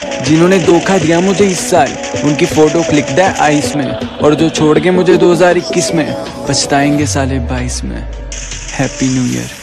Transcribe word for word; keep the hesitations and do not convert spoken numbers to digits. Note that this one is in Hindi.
जिन्होंने धोखा दिया मुझे इस साल, उनकी फोटो क्लिक दे आइस में, और जो छोड़ के मुझे दो हज़ार इक्कीस में, पछताएंगे साले बाईस में। Happy new year.